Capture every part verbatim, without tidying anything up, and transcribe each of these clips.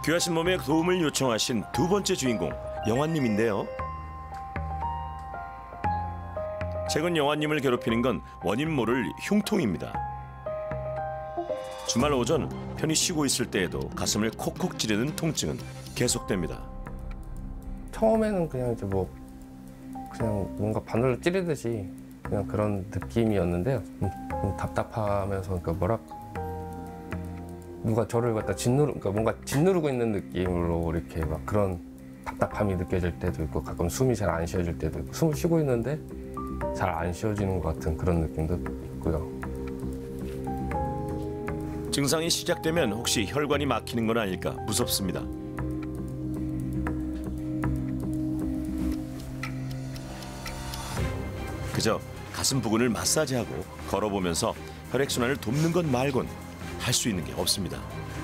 귀하신 몸에 도움을 요청하신 두 번째 주인공 영환님인데요. 최근 영환님을 괴롭히는 건 원인 모를 흉통입니다. 주말 오전 편히 쉬고 있을 때에도 가슴을 콕콕 찌르는 통증은 계속됩니다. 처음에는 그냥 이제 뭐 그냥 뭔가 바늘로 찌르듯이 그냥 그런 느낌이었는데요. 음, 음, 답답하면서 그러니까 뭐라 누가 저를 갖다 짓누르 그러니까 뭔가 짓누르고 있는 느낌으로 이렇게 막 그런 답답함이 느껴질 때도 있고 가끔 숨이 잘 안 쉬어질 때도 있고 숨을 쉬고 있는데 잘 안 쉬어지는 것 같은 그런 느낌도 있고요. 증상이 시작되면 혹시 혈관이 막히는 건 아닐까 무섭습니다. 그저 가슴 부근을 마사지하고 걸어보면서 혈액순환을 돕는 것 말곤 할 수 있는 게 없습니다.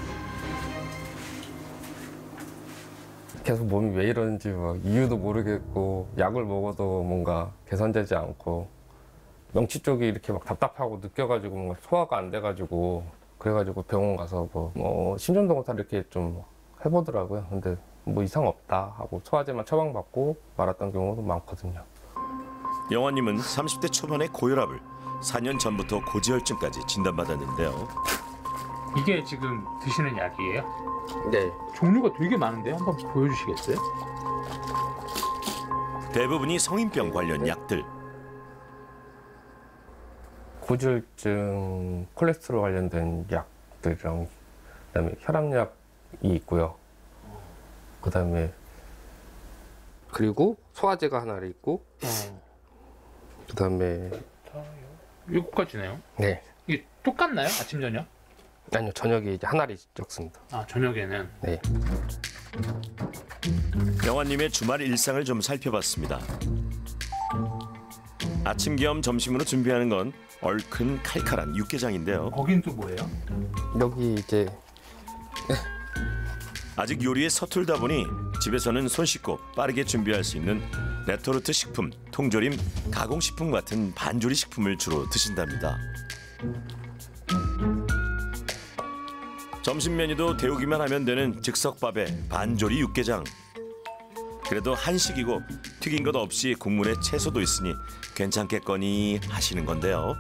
계속 몸이 왜 이러는지 막 이유도 모르겠고 약을 먹어도 뭔가 개선되지 않고 명치 쪽이 이렇게 막 답답하고 느껴가지고 뭔가 소화가 안 돼가지고 그래가지고 병원 가서 뭐, 뭐 심전도검사 이렇게 좀 해보더라고요. 근데 뭐 이상 없다 하고 소화제만 처방받고 말았던 경우도 많거든요. 영환님은 삼십 대 초반의 고혈압을 사 년 전부터 고지혈증까지 진단받았는데요. 이게 지금 드시는 약이에요? 네. 종류가 되게 많은데요? 한번 보여주시겠어요? 대부분이 성인병 관련 약들. 고지혈증, 콜레스테롤 관련된 약들이랑 그다음에 혈압약이 있고요. 그다음에 그리고 소화제가 하나 있고 어. 그다음에 일곱 가지네요. 네. 이게 똑같나요? 아침 저녁? 아니요, 저녁에 이제 한 알이 적습니다. 아, 저녁에는? 네. 영환님의 주말 일상을 좀 살펴봤습니다. 아침 겸 점심으로 준비하는 건 얼큰 칼칼한 육개장인데요. 거긴 또 뭐예요? 여기 이제 아직 요리에 서툴다 보니 집에서는 손 씻고 빠르게 준비할 수 있는 레토르트 식품, 통조림, 가공식품 같은 반조리 식품을 주로 드신답니다. 점심 메뉴도 데우기만 하면 되는 즉석밥에 반조리 육개장. 그래도 한식이고 튀긴 것 없이 국물에 채소도 있으니 괜찮겠거니 하시는 건데요.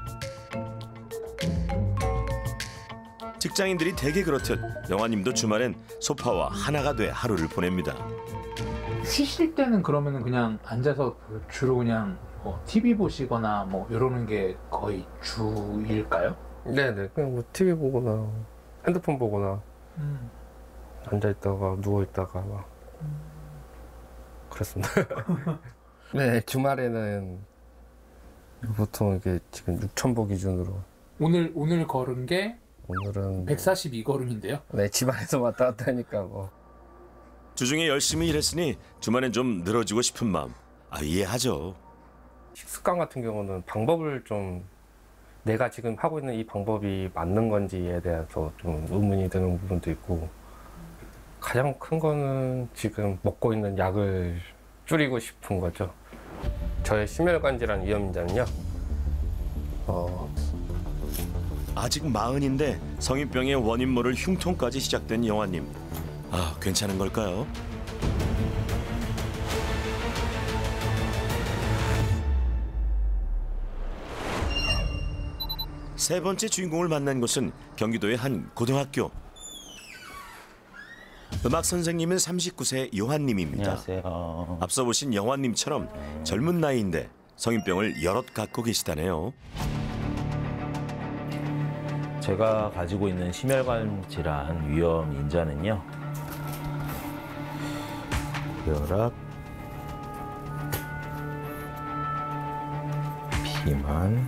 직장인들이 대개 그렇듯 영환님도 주말엔 소파와 하나가 돼 하루를 보냅니다. 쉬실 때는 그러면은 그냥 앉아서 주로 그냥 뭐 티비 보시거나 뭐 이러는 게 거의 주일까요? 네네 그냥 뭐 티비 보거나 핸드폰 보거나 음. 앉아 있다가 누워 있다가 막 음. 그렇습니다. 네 주말에는 보통 이게 지금 육천 보 기준으로 오늘 오늘 걸은 게 오늘은 백사십이 걸음인데요. 네 집안에서 왔다 갔다 하니까 뭐 주중에 열심히 일했으니 주말엔 좀 늘어지고 싶은 마음 아, 이해하죠. 식습관 같은 경우는 방법을 좀 내가 지금 하고 있는 이 방법이 맞는 건지에 대해서 좀 의문이 드는 부분도 있고 가장 큰 거는 지금 먹고 있는 약을 줄이고 싶은 거죠. 저의 심혈관 질환 위험인자는요. 어... 아직 마흔인데 성인병의 원인 모를 흉통까지 시작된 영환님. 아, 괜찮은 걸까요? 세 번째 주인공을 만난 곳은 경기도의 한 고등학교. 음악 선생님은 삼십구 세 요한님입니다. 안녕하세요. 앞서 보신 영환님처럼 젊은 나이인데 성인병을 여럿 갖고 계시다네요. 제가 가지고 있는 심혈관 질환 위험 인자는요. 혈압, 비만,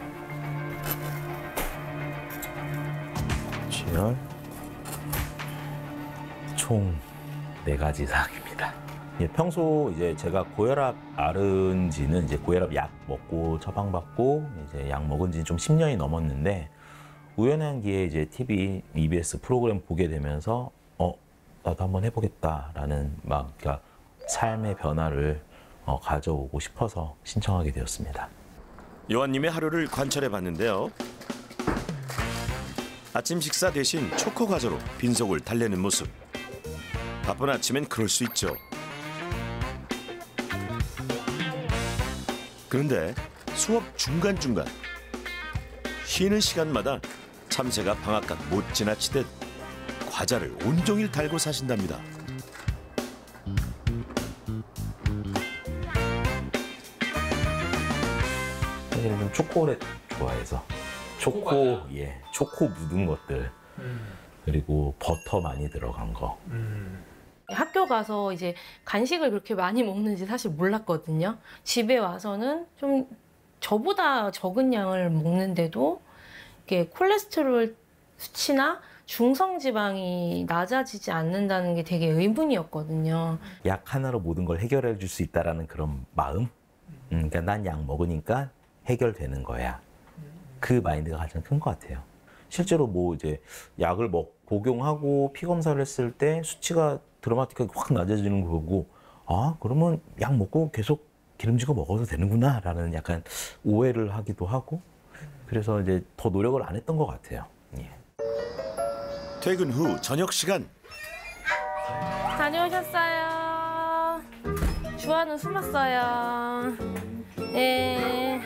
고지혈, 총 네 가지 사항입니다. 예, 평소 이제 제가 고혈압 앓은 지는 이제 고혈압 약 먹고 처방받고 이제 약 먹은 지는 좀 십 년이 넘었는데 우연한 기회에 이제 티비, 이비에스 프로그램 보게 되면서 어 나도 한번 해보겠다라는 막 그러니까 삶의 변화를 어, 가져오고 싶어서 신청하게 되었습니다. 요한님의 하루를 관찰해 봤는데요. 아침 식사 대신 초코 과자로 빈속을 달래는 모습. 바쁜 아침엔 그럴 수 있죠. 그런데 수업 중간중간 쉬는 시간마다 참새가 방앗간 못 지나치듯 과자를 온종일 달고 사신답니다. 사실은 좀 초콜릿 좋아해서 초코, 예, 초코 묻은 것들 음. 그리고 버터 많이 들어간 거. 음. 학교 가서 이제 간식을 그렇게 많이 먹는지 사실 몰랐거든요. 집에 와서는 좀 저보다 적은 양을 먹는데도 이게 콜레스테롤 수치나 중성지방이 낮아지지 않는다는 게 되게 의문이었거든요. 약 하나로 모든 걸 해결해 줄 수 있다라는 그런 마음. 음, 그러니까 난 약 먹으니까 해결되는 거야. 그 마인드가 가장 큰 것 같아요. 실제로 뭐 이제 약을 먹 복용하고 피 검사를 했을 때 수치가 드라마틱하게 확 낮아지는 거 보고 아 그러면 약 먹고 계속 기름진 거 먹어도 되는구나라는 약간 오해를 하기도 하고 그래서 이제 더 노력을 안 했던 것 같아요. 예. 퇴근 후 저녁 시간. 다녀오셨어요. 주아는 숨었어요. 네.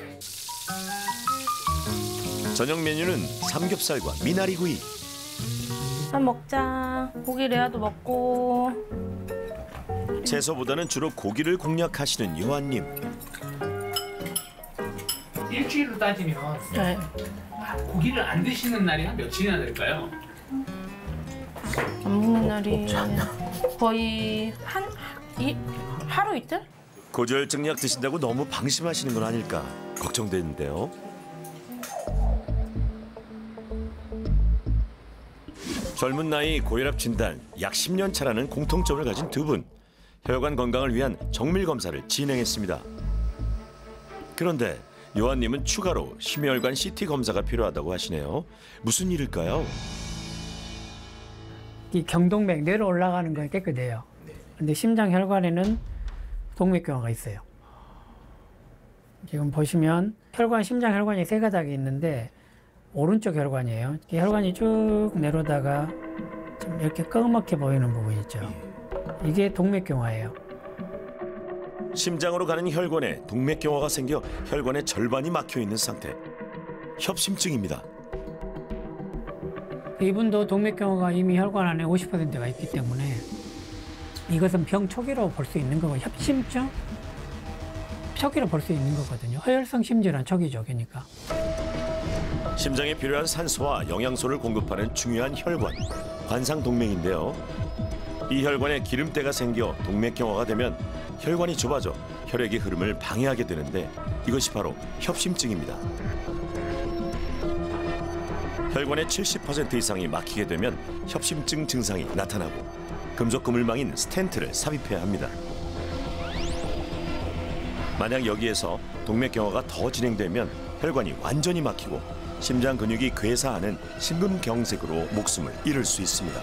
저녁 메뉴는 삼겹살과 미나리구이. 밥 먹자. 고기 레아도 먹고. 채소보다는 주로 고기를 공략하시는 요한님. 일주일로 따지면 네. 고기를 안 드시는 날이 한 며칠이나 될까요? 안 먹는 날이 없지 않나? 거의 한 이, 하루 이틀? 고지혈증 약 드신다고 너무 방심하시는 건 아닐까 걱정되는데요. 젊은 나이 고혈압 진단 약 십 년 차라는 공통점을 가진 두 분. 혈관 건강을 위한 정밀 검사를 진행했습니다. 그런데 요한님은 추가로 심혈관 씨티 검사가 필요하다고 하시네요. 무슨 일일까요? 이 경동맥 내려 올라가는 건 깨끗해요. 근데 심장 혈관에는 동맥경화가 있어요. 지금 보시면 혈관, 심장 혈관이 세 가닥이 있는데 오른쪽 혈관이에요. 이 혈관이 쭉 내려오다가 좀 이렇게 꺼멓게 보이는 부분 있죠. 이게 동맥경화예요. 심장으로 가는 혈관에 동맥경화가 생겨 혈관의 절반이 막혀 있는 상태. 협심증입니다. 이분도 동맥경화가 이미 혈관 안에 오십 퍼센트가 있기 때문에 이것은 병 초기로 볼 수 있는 거고 협심증 초기로 볼 수 있는 거거든요. 허혈성 심질환 초기죠, 그러니까. 심장에 필요한 산소와 영양소를 공급하는 중요한 혈관, 관상동맥인데요. 이 혈관에 기름때가 생겨 동맥경화가 되면 혈관이 좁아져 혈액의 흐름을 방해하게 되는데 이것이 바로 협심증입니다. 혈관의 칠십 퍼센트 이상이 막히게 되면 협심증 증상이 나타나고 금속 그물망인 스텐트를 삽입해야 합니다. 만약 여기에서 동맥경화가 더 진행되면 혈관이 완전히 막히고 심장 근육이 괴사하는 심근경색으로 목숨을 잃을 수 있습니다.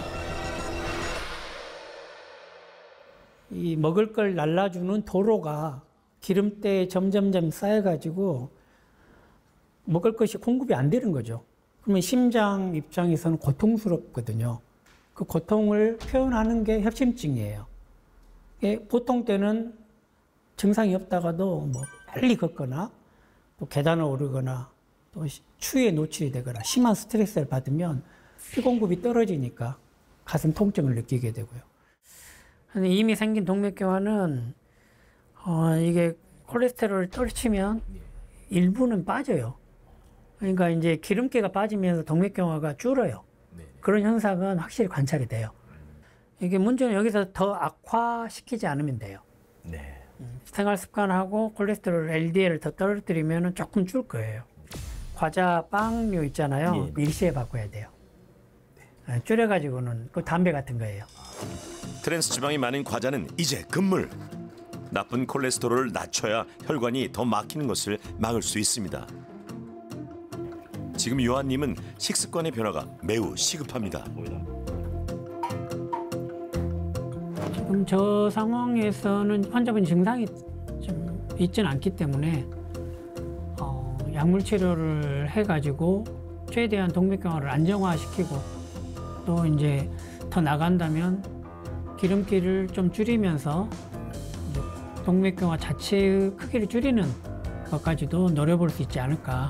이 먹을 걸 날라주는 도로가 기름때에 점점점 쌓여가지고 먹을 것이 공급이 안 되는 거죠. 그러면 심장 입장에서는 고통스럽거든요. 그 고통을 표현하는 게 협심증이에요. 보통 때는 증상이 없다가도 뭐 빨리 걷거나 또 계단을 오르거나 또 추위에 노출이 되거나 심한 스트레스를 받으면 피 공급이 떨어지니까 가슴 통증을 느끼게 되고요. 근데 이미 생긴 동맥경화는 어, 이게 콜레스테롤을 떨치면 일부는 빠져요. 그러니까 이제 기름기가 빠지면서 동맥경화가 줄어요. 그런 현상은 확실히 관찰이 돼요. 이게 문제는 여기서 더 악화시키지 않으면 돼요. 네. 생활 습관하고 콜레스테롤 엘디엘을 더 떨어뜨리면 조금 줄 거예요. 과자, 빵류 있잖아요. 예. 일시에 바꿔야 돼요. 네, 줄여가지고는 그 담배 같은 거예요. 트랜스 지방이 많은 과자는 이제 금물. 나쁜 콜레스테롤을 낮춰야 혈관이 더 막히는 것을 막을 수 있습니다. 지금 요한님은 식습관의 변화가 매우 시급합니다. 지금 저 상황에서는 환자분 증상이 좀 있지는 않기 때문에 어, 약물 치료를 해가지고 최대한 동맥경화를 안정화시키고 또 이제 더 나간다면 기름기를 좀 줄이면서 동맥경화 자체의 크기를 줄이는 것까지도 노려볼 수 있지 않을까.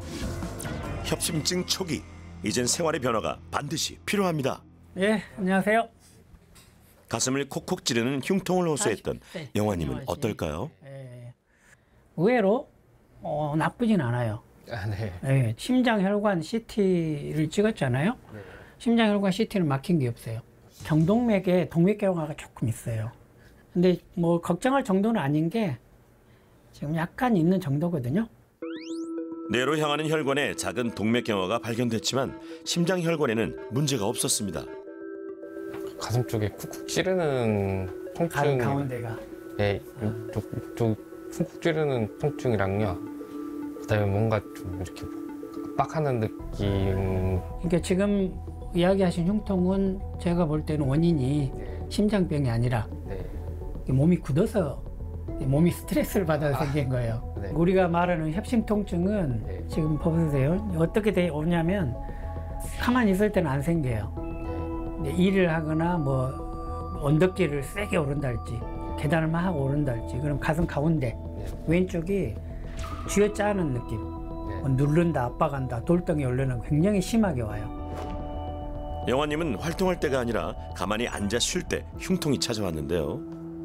협심증 초기, 이젠 생활의 변화가 반드시 필요합니다. 예, 안녕하세요. 가슴을 콕콕 찌르는 흉통을 호소했던 네, 영화님은 안녕하세요. 어떨까요? 예, 의외로 어, 나쁘진 않아요. 아, 네. 예, 심장혈관 씨티를 찍었잖아요. 네. 심장혈관 씨티는 막힌 게 없어요. 경동맥에 동맥경화가 조금 있어요. 근데 뭐 걱정할 정도는 아닌 게 지금 약간 있는 정도거든요. 뇌로 향하는 혈관에 작은 동맥경화가 발견됐지만 심장 혈관에는 문제가 없었습니다. 가슴 쪽에 쿡쿡 찌르는 가, 통증. 가운데가. 네, 이쪽, 이쪽 쿡쿡 찌르는 통증이랑요. 그다음에 뭔가 좀 이렇게 압박하는 느낌. 그러니까 지금 이야기하신 흉통은 제가 볼 때는 원인이 네. 심장병이 아니라 네. 몸이 굳어서 몸이 스트레스를 받아서 아, 생긴 거예요. 네. 우리가 말하는 협심통증은 네. 지금 보세요. 어떻게 돼 오냐면 가만히 있을 때는 안 생겨요. 근데 일을 하거나 뭐 언덕길을 세게 오른달지 계단을 막 오른달지 그럼 가슴 가운데 네. 왼쪽이 쥐어짜는 느낌. 네. 뭐 누른다, 압박한다, 돌덩이 올려는 굉장히 심하게 와요. 영화님은 활동할 때가 아니라 가만히 앉아 쉴 때 흉통이 찾아왔는데요.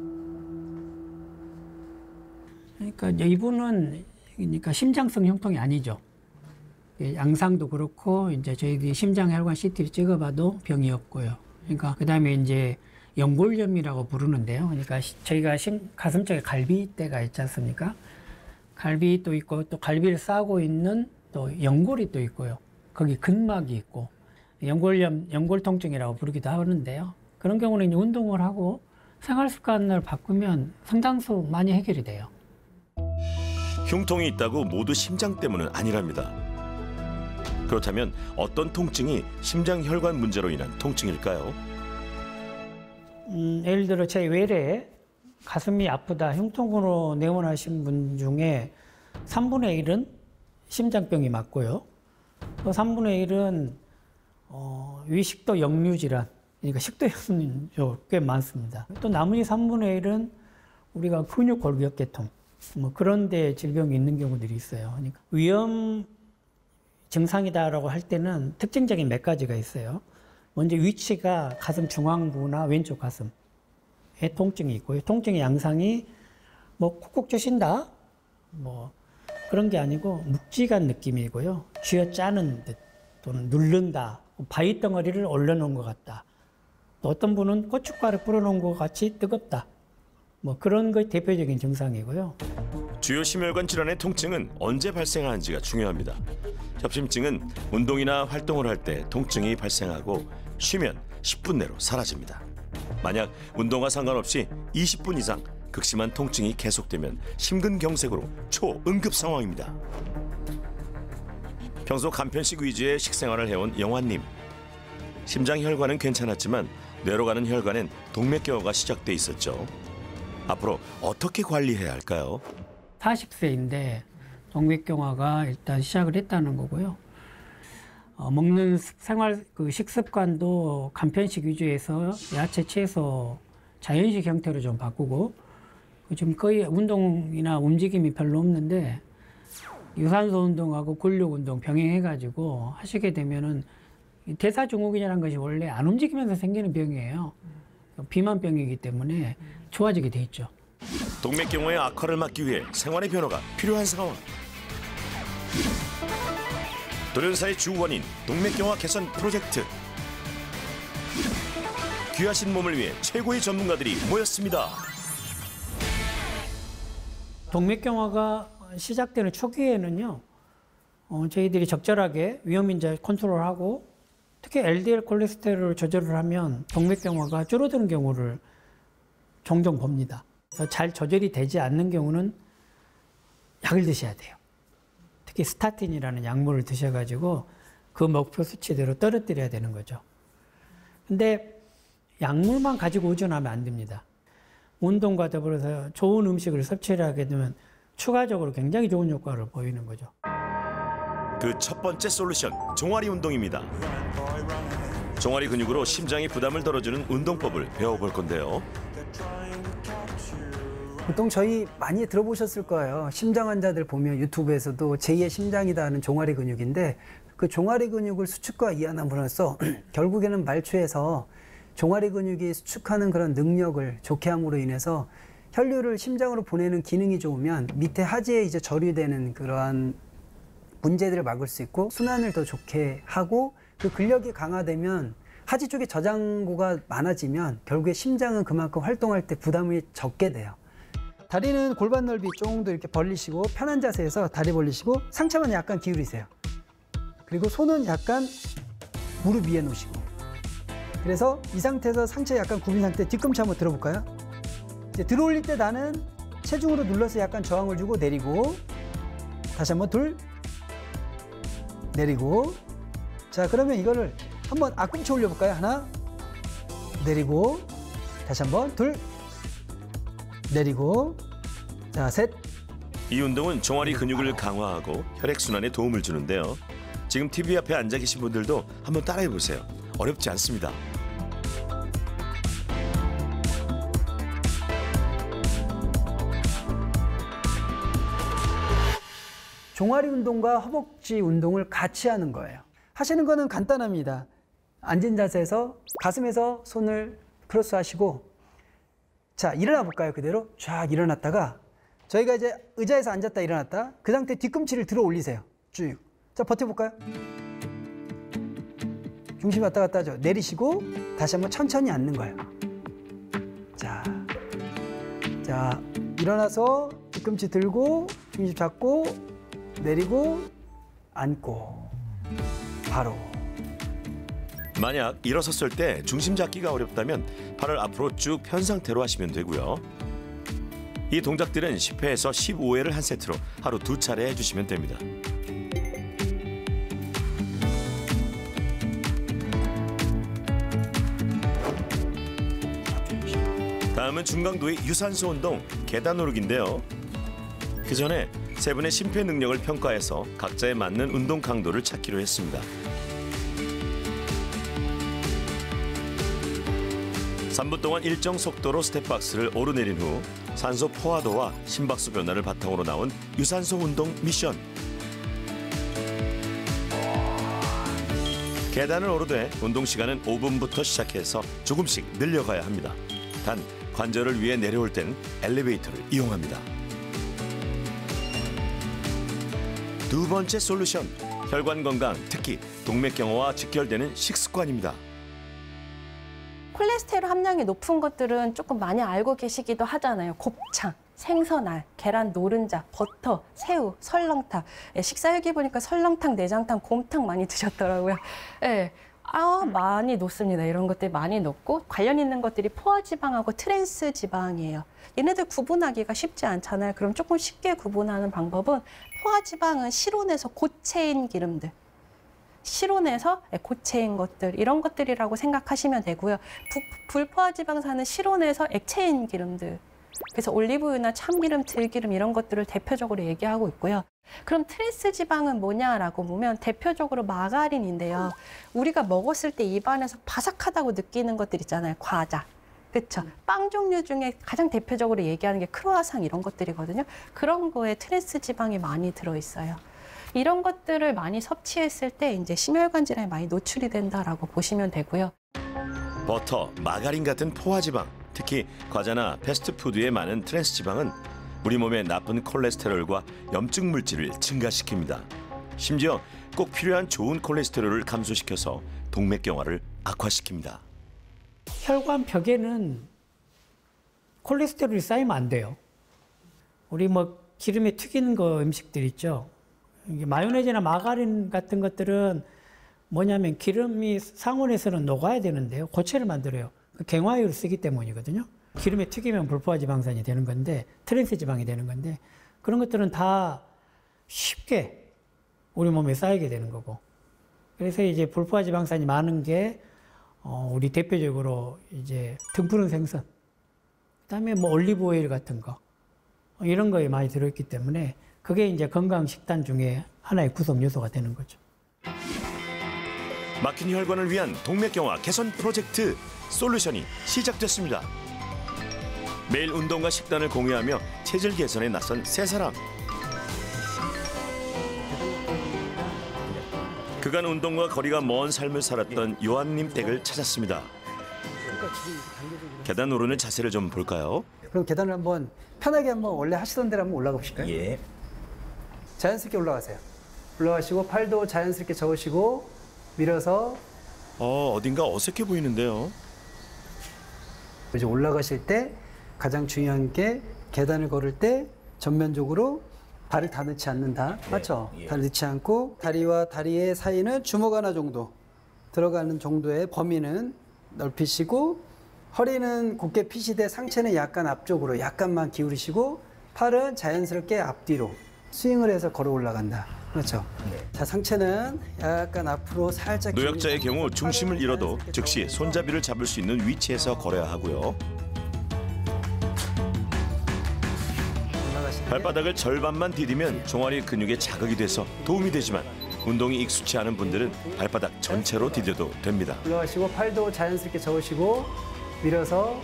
그러니까 이제 이분은 그러니까 심장성 흉통이 아니죠. 양상도 그렇고 이제 저희들이 심장혈관 씨티를 찍어봐도 병이 없고요. 그러니까 그다음에 이제 연골염이라고 부르는데요. 그러니까 시- 저희가 심, 가슴 쪽에 갈비대가 있지 않습니까? 갈비도 있고 또 갈비를 싸고 있는 또 연골이 또 있고요. 거기 근막이 있고 연골염, 연골통증이라고 부르기도 하는데요. 그런 경우는 이제 운동을 하고 생활 습관을 바꾸면 상당수 많이 해결이 돼요. 흉통이 있다고 모두 심장 때문은 아니랍니다. 그렇다면 어떤 통증이 심장 혈관 문제로 인한 통증일까요? 음, 예를 들어 제 외래에 가슴이 아프다, 흉통으로 내원하신 분 중에 삼분의 일은 심장병이 맞고요. 또 삼분의 일은 어, 위식도 역류 질환, 그러니까 식도염 꽤 많습니다. 또 나머지 삼분의 일은 우리가 근육 골격계통, 뭐 그런 데 질병이 있는 경우들이 있어요. 그러니까 위험 증상이다라고 할 때는 특징적인 몇 가지가 있어요. 먼저 위치가 가슴 중앙부나 왼쪽 가슴에 통증이 있고요. 통증의 양상이 뭐 콕콕 쑤신다, 뭐 그런 게 아니고 묵직한 느낌이고요. 쥐어짜는 듯 또는 누른다, 바위 덩어리를 올려놓은 것 같다. 또 어떤 분은 고춧가루 뿌려놓은 것 같이 뜨겁다. 뭐 그런 게 대표적인 증상이고요. 주요 심혈관 질환의 통증은 언제 발생하는지가 중요합니다. 협심증은 운동이나 활동을 할 때 통증이 발생하고 쉬면 십 분 내로 사라집니다. 만약 운동과 상관없이 이십 분 이상 극심한 통증이 계속되면 심근경색으로 초응급 상황입니다. 평소 간편식 위주의 식생활을 해온 영화님. 심장 혈관은 괜찮았지만 뇌로 가는 혈관엔 동맥경화가 시작돼 있었죠. 앞으로 어떻게 관리해야 할까요? 사십 세인데 동맥경화가 일단 시작을 했다는 거고요. 어, 먹는 생활 그 식습관도 간편식 위주에서 야채, 채소, 자연식 형태로 좀 바꾸고 지금 거의 운동이나 움직임이 별로 없는데 유산소 운동하고 근력 운동 병행해가지고 하시게 되면은 대사증후군이라는 것이 원래 안 움직이면서 생기는 병이에요. 비만병이기 때문에 좋아지게 돼 있죠. 동맥경화의 악화를 막기 위해 생활의 변화가 필요한 상황. 돌연사의 주 원인 동맥경화 개선 프로젝트. 귀하신 몸을 위해 최고의 전문가들이 모였습니다. 동맥경화가 시작되는 초기에는요, 어, 저희들이 적절하게 위험인자 컨트롤하고 특히 엘디엘 콜레스테롤을 조절을 하면 동맥경화가 줄어드는 경우를 종종 봅니다. 그래서 잘 조절이 되지 않는 경우는 약을 드셔야 돼요. 특히 스타틴이라는 약물을 드셔가지고 그 목표 수치대로 떨어뜨려야 되는 거죠. 근데 약물만 가지고 의존하면 안 됩니다. 운동과 더불어서 좋은 음식을 섭취를 하게 되면 추가적으로 굉장히 좋은 효과를 보이는 거죠. 그 첫 번째 솔루션, 종아리 운동입니다. 종아리 근육으로 심장의 부담을 덜어주는 운동법을 배워볼 건데요. 보통 저희 많이 들어보셨을 거예요. 심장 환자들 보면 유튜브에서도 제이의 심장이다 하는 종아리 근육인데 그 종아리 근육을 수축과 이완함으로써 결국에는 말초에서 종아리 근육이 수축하는 그런 능력을 좋게 함으로 인해서 혈류를 심장으로 보내는 기능이 좋으면 밑에 하지에 이제 저류되는 그러한 문제들을 막을 수 있고 순환을 더 좋게 하고 그 근력이 강화되면 하지 쪽에 저장고가 많아지면 결국에 심장은 그만큼 활동할 때 부담이 적게 돼요. 다리는 골반 넓이 정도 이렇게 벌리시고 편한 자세에서 다리 벌리시고 상체만 약간 기울이세요. 그리고 손은 약간 무릎 위에 놓으시고 그래서 이 상태에서 상체 약간 굽힌 상태 뒤꿈치 한번 들어볼까요? 이제 들어올릴 때 나는 체중으로 눌러서 약간 저항을 주고 내리고 다시 한번 둘 내리고 자 그러면 이거를 한번 앞꿈치 올려볼까요? 하나 내리고 다시 한번 둘 내리고 자 셋 이 운동은 종아리 근육을 강화하고 혈액순환에 도움을 주는데요. 지금 티비 앞에 앉아 계신 분들도 한번 따라해보세요. 어렵지 않습니다. 종아리 운동과 허벅지 운동을 같이 하는 거예요. 하시는 거는 간단합니다. 앉은 자세에서 가슴에서 손을 크로스 하시고 자 일어나 볼까요? 그대로 쫙 일어났다가 저희가 이제 의자에서 앉았다 일어났다 그 상태 뒤꿈치를 들어 올리세요. 쭉. 자 버텨볼까요? 중심이 왔다 갔다 하죠. 내리시고 다시 한번 천천히 앉는 거예요. 자, 자 일어나서 뒤꿈치 들고 중심 잡고 내리고 앉고 바로. 만약 일어섰을 때 중심 잡기가 어렵다면 팔을 앞으로 쭉 편 상태로 하시면 되고요. 이 동작들은 십 회에서 십오 회를 한 세트로 하루 두 차례 해주시면 됩니다. 다음은 중강도의 유산소 운동, 계단 오르기인데요. 그 전에 세 분의 심폐 능력을 평가해서 각자에 맞는 운동 강도를 찾기로 했습니다. 삼 분 동안 일정 속도로 스텝박스를 오르내린 후 산소 포화도와 심박수 변화를 바탕으로 나온 유산소 운동 미션. 계단을 오르되 운동 시간은 오 분부터 시작해서 조금씩 늘려가야 합니다. 단 관절을 위해 내려올 땐 엘리베이터를 이용합니다. 두 번째 솔루션, 혈관 건강, 특히 동맥경화와 직결되는 식습관입니다. 콜레스테롤 함량이 높은 것들은 조금 많이 알고 계시기도 하잖아요. 곱창, 생선알, 계란 노른자, 버터, 새우, 설렁탕. 예, 식사 일기 보니까 설렁탕, 내장탕, 곰탕 많이 드셨더라고요. 예, 아, 많이 높습니다. 이런 것들이 많이 높고 관련 있는 것들이 포화지방하고 트랜스 지방이에요. 얘네들 구분하기가 쉽지 않잖아요. 그럼 조금 쉽게 구분하는 방법은 포화지방은 실온에서 고체인 기름들. 실온에서 고체인 것들, 이런 것들이라고 생각하시면 되고요. 부, 불포화지방산은 실온에서 액체인 기름들. 그래서 올리브유나 참기름, 들기름 이런 것들을 대표적으로 얘기하고 있고요. 그럼 트랜스 지방은 뭐냐라고 보면 대표적으로 마가린인데요. 우리가 먹었을 때 입안에서 바삭하다고 느끼는 것들 있잖아요. 과자. 그렇죠. 빵 종류 중에 가장 대표적으로 얘기하는 게 크루아상 이런 것들이거든요. 그런 거에 트랜스 지방이 많이 들어있어요. 이런 것들을 많이 섭취했을 때 이제 심혈관 질환에 많이 노출이 된다라고 보시면 되고요. 버터, 마가린 같은 포화지방, 특히 과자나 패스트푸드에 많은 트랜스 지방은 우리 몸에 나쁜 콜레스테롤과 염증 물질을 증가시킵니다. 심지어 꼭 필요한 좋은 콜레스테롤을 감소시켜서 동맥경화를 악화시킵니다. 혈관 벽에는 콜레스테롤이 쌓이면 안 돼요. 우리 뭐 기름에 튀기는 거 음식들 있죠. 이게 마요네즈나 마가린 같은 것들은 뭐냐면 기름이 상온에서는 녹아야 되는데요. 고체를 만들어요. 그 갱화유를 쓰기 때문이거든요. 기름에 튀기면 불포화지방산이 되는 건데 트랜스 지방이 되는 건데 그런 것들은 다 쉽게 우리 몸에 쌓이게 되는 거고. 그래서 이제 불포화지방산이 많은 게 어, 우리 대표적으로 이제 등푸른 생선, 그다음에 뭐 올리브 오일 같은 거 이런 거에 많이 들어있기 때문에 그게 이제 건강 식단 중에 하나의 구성 요소가 되는 거죠. 막힌 혈관을 위한 동맥경화 개선 프로젝트 솔루션이 시작됐습니다. 매일 운동과 식단을 공유하며 체질 개선에 나선 세 사람. 그간 운동과 거리가 먼 삶을 살았던 요한님 댁을 찾았습니다. 계단 오르는 자세를 좀 볼까요? 그럼 계단을 한번 편하게 한번 원래 하시던 대로 한번 올라가 보실까요? 예. 자연스럽게 올라가세요. 올라가시고 팔도 자연스럽게 접으시고 밀어서 어, 어딘가 어색해 보이는데요. 이제 올라가실 때 가장 중요한 게 계단을 걸을 때 전면적으로 발을 다 넣지 않는다. 네, 맞죠? 예. 다 넣지 않고 다리와 다리의 사이는 주먹 하나 정도 들어가는 정도의 범위는 넓히시고 허리는 곧게 펴시되 상체는 약간 앞쪽으로 약간만 기울이시고 팔은 자연스럽게 앞뒤로 스윙을 해서 걸어 올라간다. 그렇죠? 네. 자, 상체는 약간 앞으로 살짝 노약자의 기울이시고 경우 중심을 팔은 잃어도 자연스럽게 즉시 접어서 손잡이를 잡을 수 있는 위치에서 걸어야 하고요. 올라가시는데 발바닥을 절반만 디디면 종아리 근육에 자극이 돼서 도움이 되지만 운동이 익숙치 않은 분들은 발바닥 전체로 디뎌도 됩니다. 올라가시고 팔도 자연스럽게 접으시고 밀어서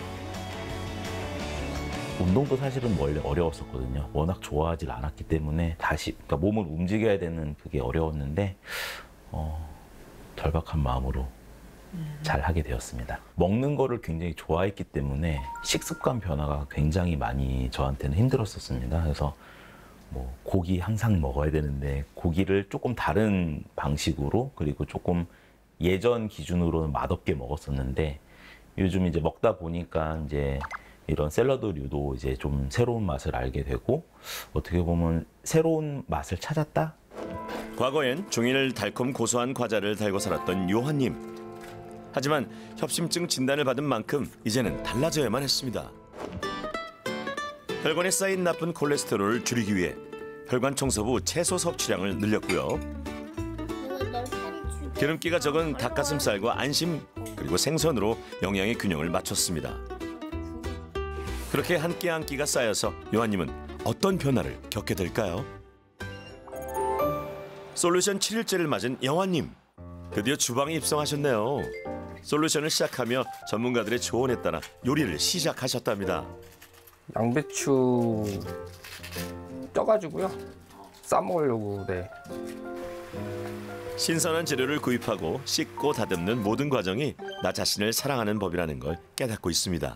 운동도 사실은 원래 어려웠었거든요. 워낙 좋아하지 않았기 때문에 다시 그러니까 몸을 움직여야 되는 그게 어려웠는데 어, 절박한 마음으로 잘 하게 되었습니다. 먹는 거를 굉장히 좋아했기 때문에 식습관 변화가 굉장히 많이 저한테는 힘들었었습니다. 그래서 뭐 고기 항상 먹어야 되는데 고기를 조금 다른 방식으로 그리고 조금 예전 기준으로는 맛없게 먹었었는데 요즘 이제 먹다 보니까 이제 이런 샐러드류도 이제 좀 새로운 맛을 알게 되고 어떻게 보면 새로운 맛을 찾았다? 과거엔 종일 달콤 고소한 과자를 달고 살았던 요한님. 하지만 협심증 진단을 받은 만큼 이제는 달라져야만 했습니다. 혈관에 쌓인 나쁜 콜레스테롤을 줄이기 위해 혈관 청소부 채소 섭취량을 늘렸고요. 기름기가 적은 닭가슴살과 안심 그리고 생선으로 영양의 균형을 맞췄습니다. 그렇게 한 끼 한 끼가 쌓여서 요한님은 어떤 변화를 겪게 될까요? 솔루션 칠 일째를 맞은 영환님. 드디어 주방에 입성하셨네요. 솔루션을 시작하며 전문가들의 조언에 따라 요리를 시작하셨답니다. 양배추 쪄가지고요. 싸 먹으려고. 네. 신선한 재료를 구입하고 씻고 다듬는 모든 과정이 나 자신을 사랑하는 법이라는 걸 깨닫고 있습니다.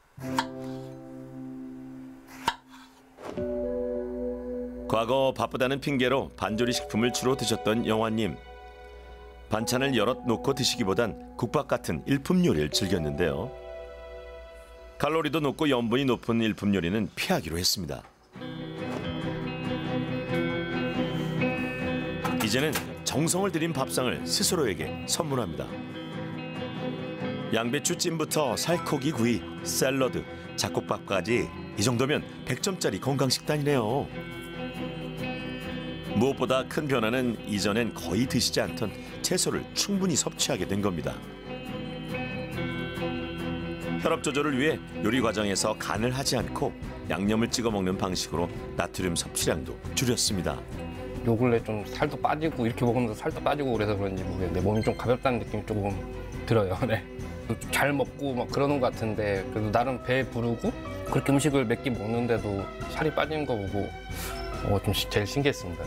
과거 바쁘다는 핑계로 반조리 식품을 주로 드셨던 영환님. 반찬을 여럿 놓고 드시기보단 국밥 같은 일품 요리를 즐겼는데요. 칼로리도 높고 염분이 높은 일품 요리는 피하기로 했습니다. 이제는 정성을 들인 밥상을 스스로에게 선물합니다. 양배추찜부터 살코기 구이, 샐러드, 잡곡밥까지 이 정도면 백 점짜리 건강식단이네요. 무엇보다 큰 변화는 이전엔 거의 드시지 않던 채소를 충분히 섭취하게 된 겁니다. 혈압 조절을 위해 요리 과정에서 간을 하지 않고 양념을 찍어 먹는 방식으로 나트륨 섭취량도 줄였습니다. 요 근래 좀 살도 빠지고 이렇게 먹으면서 살도 빠지고 그래서 그런지 모르겠는데 몸이 좀 가볍다는 느낌이 조금 들어요. 네. 잘 먹고 막 그러는 것 같은데 그래도 나름 배 부르고 그렇게 음식을 몇 끼 먹는데도 살이 빠지는 거 보고 어, 좀 제일 신기했습니다. 네.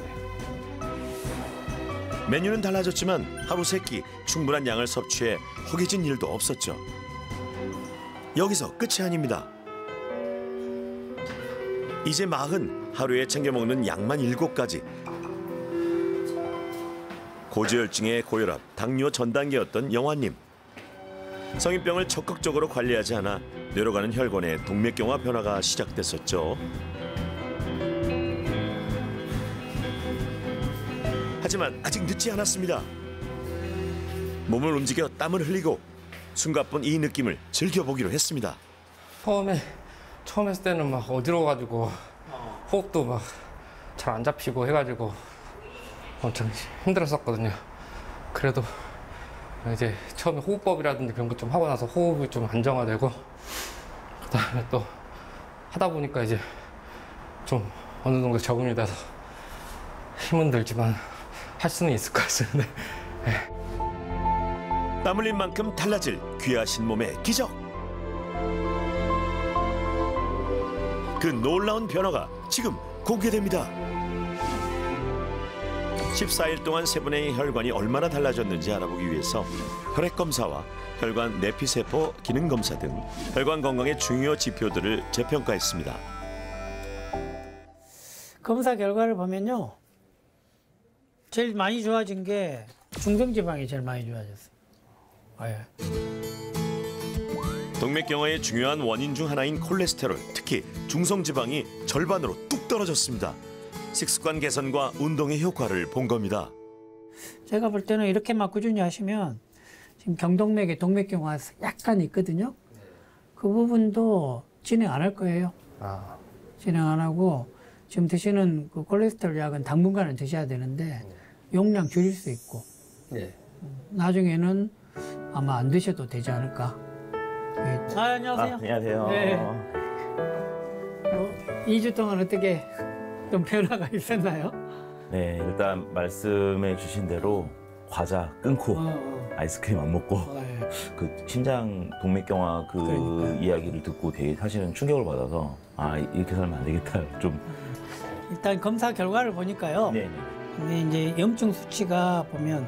메뉴는 달라졌지만 하루 세 끼 충분한 양을 섭취해 허기진 일도 없었죠. 여기서 끝이 아닙니다. 이제 마흔, 하루에 챙겨 먹는 양만 일곱 가지. 고지혈증의 고혈압, 당뇨 전 단계였던 영환님. 성인병을 적극적으로 관리하지 않아 뇌로 가는 혈관에 동맥경화 변화가 시작됐었죠. 하지만 아직 늦지 않았습니다. 몸을 움직여 땀을 흘리고 숨가쁜 이 느낌을 즐겨보기로 했습니다. 처음에 처음 했을 때는 막 어지러워가지고 호흡도 막 잘 안 잡히고 해가지고 엄청 힘들었었거든요. 그래도 이제 처음에 호흡법이라든지 그런 거 좀 하고 나서 호흡이 좀 안정화되고 그다음에 또 하다 보니까 이제 좀 어느 정도 적응이 돼서 힘은 들지만 할 수는 있을 것 같습니다. 네. 땀 흘린 만큼 달라질 귀하신 몸의 기적. 그 놀라운 변화가 지금 공개됩니다. 십사 일 동안 세 분의 혈관이 얼마나 달라졌는지 알아보기 위해서 혈액 검사와 혈관 내피세포 기능 검사 등 혈관 건강의 중요 지표들을 재평가했습니다. 검사 결과를 보면요, 제일 많이 좋아진 게 중성지방이 제일 많이 좋아졌어요. 아, 예. 동맥경화의 중요한 원인 중 하나인 콜레스테롤, 특히 중성지방이 절반으로 뚝 떨어졌습니다. 식습관 개선과 운동의 효과를 본 겁니다. 제가 볼 때는 이렇게만 꾸준히 하시면 지금 경동맥에 동맥경화 약간 있거든요. 그 부분도 진행 안 할 거예요. 아, 진행 안 하고 지금 드시는 그 콜레스테롤 약은 당분간은 드셔야 되는데 용량 줄일 수 있고 예. 나중에는 아마 안 드셔도 되지 않을까. 네. 아, 안녕하세요. 아, 안녕하세요. 네. 어, 이 주 동안 어떻게 좀 변화가 있었나요? 네, 일단 말씀해 주신 대로 과자 끊고 어, 어. 아이스크림 안 먹고 어, 예. 그 심장 동맥경화 그 그러니까요. 이야기를 듣고 되게 사실은 충격을 받아서 아 이렇게 살면 안 되겠다 좀. 일단 검사 결과를 보니까요. 네네. 근데 이제 염증 수치가 보면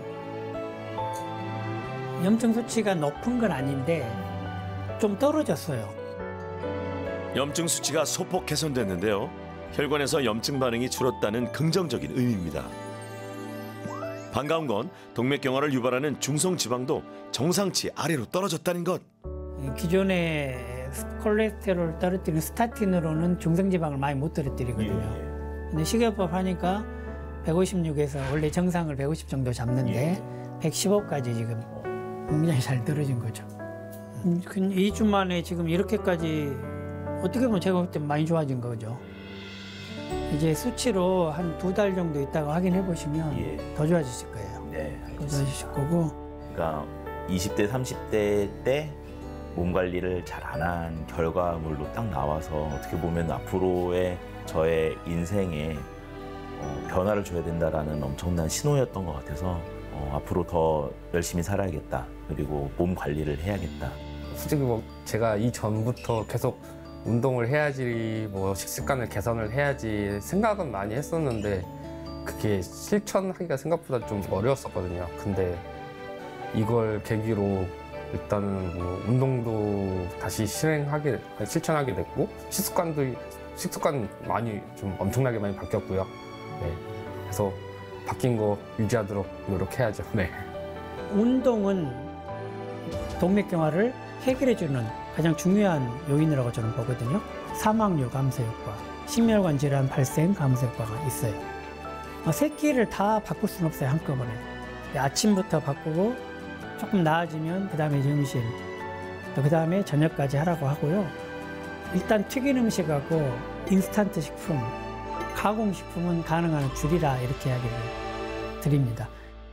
염증 수치가 높은 건 아닌데 좀 떨어졌어요. 염증 수치가 소폭 개선됐는데요. 혈관에서 염증 반응이 줄었다는 긍정적인 의미입니다. 반가운 건 동맥경화를 유발하는 중성지방도 정상치 아래로 떨어졌다는 것. 기존에 콜레스테롤을 떨어뜨리는 스타틴으로는 중성지방을 많이 못 떨어뜨리거든요. 예. 근데 식이요법 하니까 백오십육에서 원래 정상을 백오십 정도 잡는데 백십오까지 지금 굉장히 잘 떨어진 거죠. 이 주 만에 지금 이렇게까지 어떻게 보면 제가 볼 때 많이 좋아진 거죠. 이제 수치로 한 두 달 정도 있다가 확인해 보시면 예. 더 좋아지실 거예요. 네. 더 좋아지실 거고. 그러니까 이십 대, 삼십 대 때 몸 관리를 잘 안 한 결과물로 딱 나와서 어떻게 보면 앞으로의 저의 인생에 어, 변화를 줘야 된다라는 엄청난 신호였던 것 같아서 어, 앞으로 더 열심히 살아야겠다. 그리고 몸 관리를 해야겠다. 솔직히 뭐 제가 이전부터 계속 운동을 해야지, 뭐 식습관을 개선을 해야지 생각은 많이 했었는데 그게 실천하기가 생각보다 좀 어려웠었거든요. 근데 이걸 계기로 일단은 뭐 운동도 다시 실행하게, 실천하게 됐고 식습관도 식습관 많이 좀 엄청나게 많이 바뀌었고요. 네. 그래서 바뀐 거 유지하도록 노력해야죠. 네. 운동은 동맥경화를 해결해주는 가장 중요한 요인이라고 저는 보거든요. 사망률 감소 효과, 심혈관 질환 발생 감소 효과가 있어요. 세 끼를 다 바꿀 수는 없어요, 한꺼번에. 아침부터 바꾸고 조금 나아지면 그 다음에 점심, 또 그 다음에 저녁까지 하라고 하고요. 일단 튀긴 음식하고 인스턴트 식품, 가공식품은 가능한 한 줄이라 이렇게 이야기를 드립니다.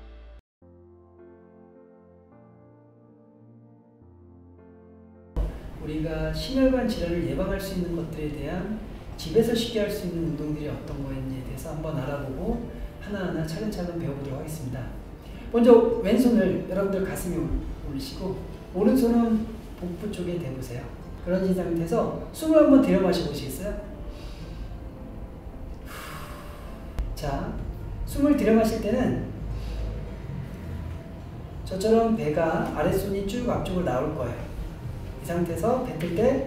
우리가 심혈관 질환을 예방할 수 있는 것들에 대한 집에서 쉽게 할 수 있는 운동들이 어떤 거인지에 대해서 한번 알아보고 하나하나 차근차근 배워보도록 하겠습니다. 먼저 왼손을 여러분들 가슴에 올리시고 오른손은 복부 쪽에 대보세요. 그런 상태에서 숨을 한번 들여 마셔 보시겠어요? 자, 숨을 들여 마실 때는 저처럼 배가 아랫손이 쭉 앞쪽으로 나올 거예요. 이 상태에서 뱉을 때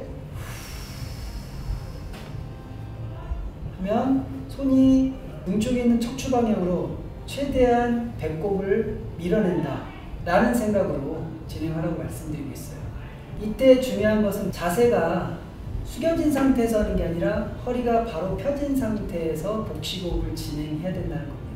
하면 손이 등 쪽에 있는 척추 방향으로 최대한 배꼽을 밀어낸다 라는 생각으로 진행하라고 말씀드리고 있어요. 이때 중요한 것은 자세가 숙여진 상태에서 하는 게 아니라 허리가 바로 펴진 상태에서 복식호흡을 진행해야 된다는 겁니다.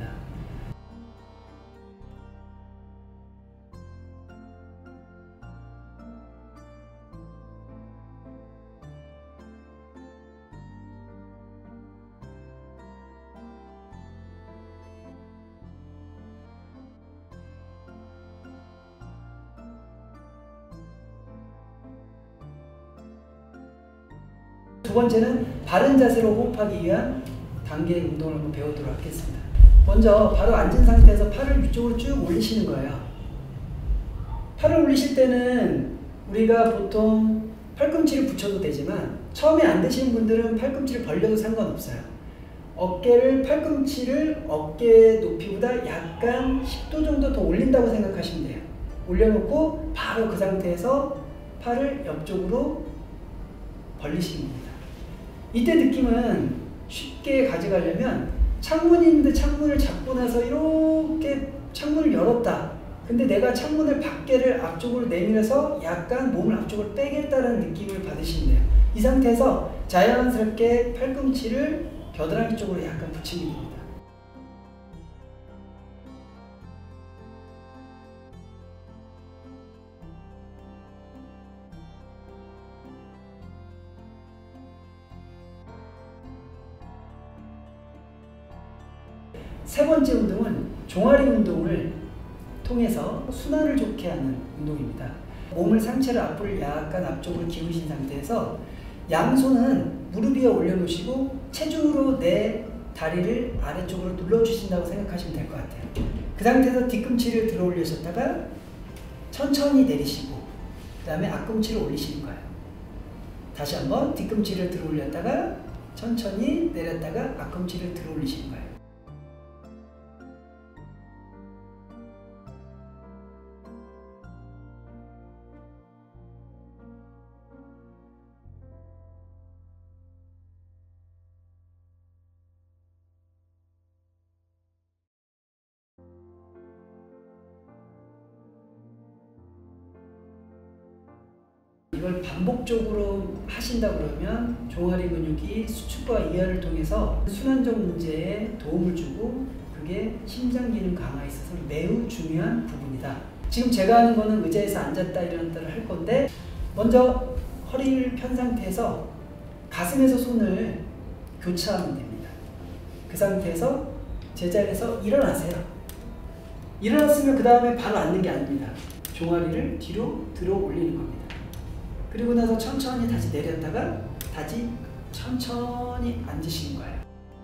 두 번째는 바른 자세로 호흡하기 위한 단계 운동을 한번 배우도록 하겠습니다. 먼저 바로 앉은 상태에서 팔을 위쪽으로 쭉 올리시는 거예요. 팔을 올리실 때는 우리가 보통 팔꿈치를 붙여도 되지만 처음에 안 되시는 분들은 팔꿈치를 벌려도 상관없어요. 어깨를 팔꿈치를 어깨 높이보다 약간 십 도 정도 더 올린다고 생각하시면 돼요. 올려놓고 바로 그 상태에서 팔을 옆쪽으로 벌리시는 겁니다. 이때 느낌은 쉽게 가져가려면 창문이 있는데 창문을 잡고 나서 이렇게 창문을 열었다. 근데 내가 창문을 밖에를 앞쪽으로 내밀어서 약간 몸을 앞쪽으로 빼겠다는 느낌을 받으시면 돼요. 이 상태에서 자연스럽게 팔꿈치를 겨드랑이 쪽으로 약간 붙이는 겁니다. 세 번째 운동은 종아리 운동을 통해서 순환을 좋게 하는 운동입니다. 몸을 상체를 앞으로 약간 앞쪽으로 기우신 상태에서 양손은 무릎 위에 올려놓으시고 체중으로 내 다리를 아래쪽으로 눌러주신다고 생각하시면 될 것 같아요. 그 상태에서 뒤꿈치를 들어 올리셨다가 천천히 내리시고 그 다음에 앞꿈치를 올리시는 거예요. 다시 한번 뒤꿈치를 들어 올렸다가 천천히 내렸다가 앞꿈치를 들어 올리시는 거예요. 이걸 반복적으로 하신다 그러면 종아리 근육이 수축과 이완을 통해서 순환적 문제에 도움을 주고 그게 심장 기능 강화에 있어서 매우 중요한 부분이다. 지금 제가 하는 거는 의자에서 앉았다 일어났다를 할 건데 먼저 허리를 편 상태에서 가슴에서 손을 교차하면 됩니다. 그 상태에서 제자리에서 일어나세요. 일어났으면 그 다음에 바로 앉는 게 아닙니다. 종아리를 뒤로 들어 올리는 겁니다. 그리고 나서 천천히 다시 내렸다가 다시 천천히 앉으시는 거예요.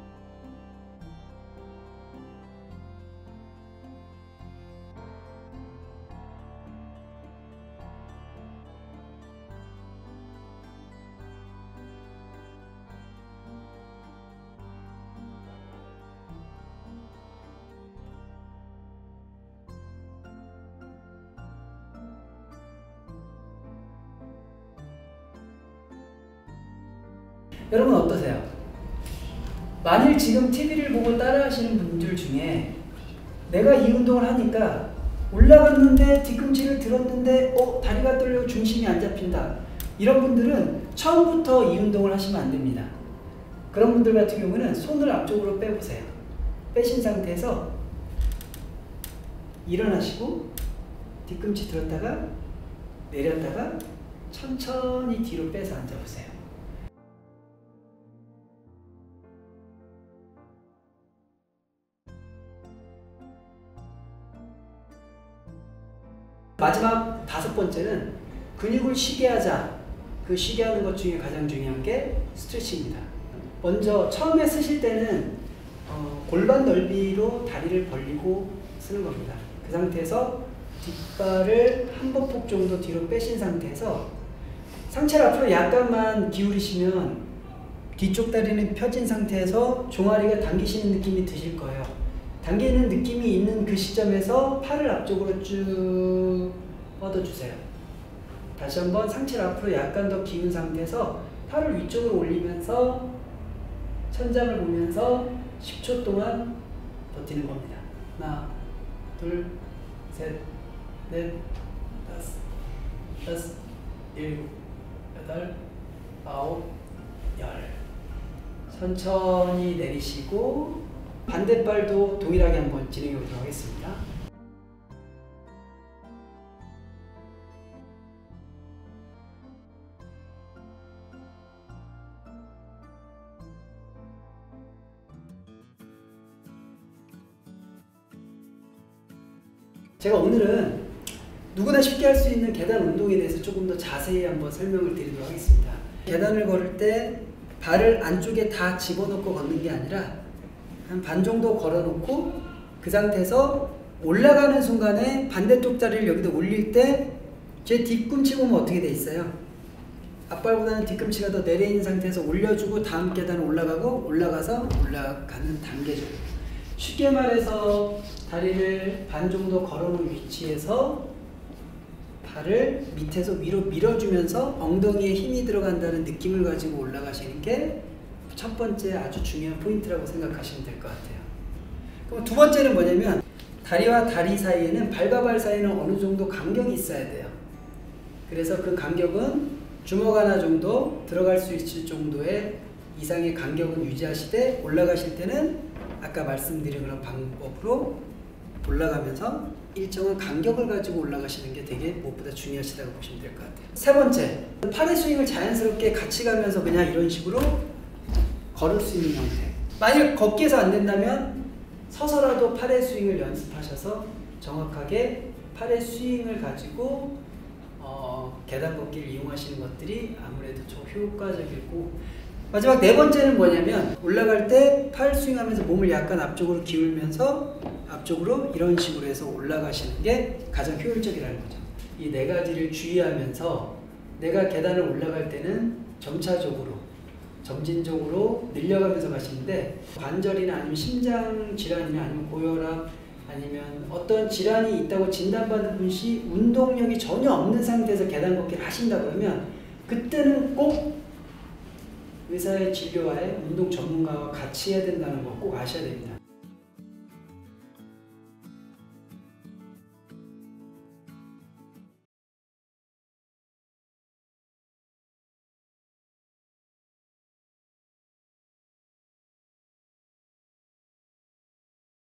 여러분 어떠세요? 만일 지금 티비를 보고 따라 하시는 분들 중에 내가 이 운동을 하니까 올라갔는데 뒤꿈치를 들었는데 어 다리가 떨려 중심이 안 잡힌다. 이런 분들은 처음부터 이 운동을 하시면 안 됩니다. 그런 분들 같은 경우는 손을 앞쪽으로 빼보세요. 빼신 상태에서 일어나시고 뒤꿈치 들었다가 내렸다가 천천히 뒤로 빼서 앉아보세요. 마지막 다섯 번째는 근육을 쉬게 하자. 그 쉬게 하는 것 중에 가장 중요한 게 스트레칭입니다. 먼저 처음에 쓰실 때는 어, 골반 넓이로 다리를 벌리고 쓰는 겁니다. 그 상태에서 뒷발을 한 번폭 정도 뒤로 빼신 상태에서 상체를 앞으로 약간만 기울이시면 뒤쪽 다리는 펴진 상태에서 종아리가 당기시는 느낌이 드실 거예요. 당기는 느낌이 있는 그 시점에서 팔을 앞쪽으로 쭉 뻗어주세요. 다시 한번 상체를 앞으로 약간 더 기운 상태에서 팔을 위쪽으로 올리면서 천장을 보면서 십 초 동안 버티는 겁니다. 하나, 둘, 셋, 넷, 다섯, 여섯, 일곱, 여덟, 아홉, 열. 천천히 내리시고 반대발도 동일하게 한번 진행해 보도록 하겠습니다. 제가 오늘은 누구나 쉽게 할 수 있는 계단 운동에 대해서 조금 더 자세히 한번 설명을 드리도록 하겠습니다. 계단을 걸을 때 발을 안쪽에 다 집어넣고 걷는 게 아니라 한 반 정도 걸어놓고 그 상태에서 올라가는 순간에 반대쪽 다리를 여기다 올릴 때 제 뒤꿈치 보면 어떻게 돼 있어요? 앞발보다는 뒤꿈치가 더 내려있는 상태에서 올려주고 다음 계단 올라가고 올라가서 올라가는 단계죠. 쉽게 말해서 다리를 반 정도 걸어놓은 위치에서 발을 밑에서 위로 밀어주면서 엉덩이에 힘이 들어간다는 느낌을 가지고 올라가시는 게 첫 번째 아주 중요한 포인트라고 생각하시면 될 것 같아요. 그럼 두 번째는 뭐냐면 다리와 다리 사이에는 발과 발 사이에는 어느 정도 간격이 있어야 돼요. 그래서 그 간격은 주먹 하나 정도 들어갈 수 있을 정도의 이상의 간격은 유지하시되 올라가실 때는 아까 말씀드린 그런 방법으로 올라가면서 일정한 간격을 가지고 올라가시는 게 되게 무엇보다 중요하시다고 보시면 될 것 같아요. 세 번째, 팔의 스윙을 자연스럽게 같이 가면서 그냥 이런 식으로 걸을 수 있는 형태. 만약 걷기 해서 안 된다면 서서라도 팔의 스윙을 연습하셔서 정확하게 팔의 스윙을 가지고 어, 계단 걷기를 이용하시는 것들이 아무래도 좀 효과적이고, 마지막 네 번째는 뭐냐면 올라갈 때 팔 스윙하면서 몸을 약간 앞쪽으로 기울면서 앞쪽으로 이런 식으로 해서 올라가시는 게 가장 효율적이라는 거죠. 이 네 가지를 주의하면서 내가 계단을 올라갈 때는 점차적으로 점진적으로 늘려가면서 가시는데, 관절이나 아니면 심장 질환이나 아니면 고혈압 아니면 어떤 질환이 있다고 진단받은 분이 운동력이 전혀 없는 상태에서 계단 걷기를 하신다 그러면 그때는 꼭 의사의 진료와의 운동 전문가와 같이 해야 된다는 거 꼭 아셔야 됩니다.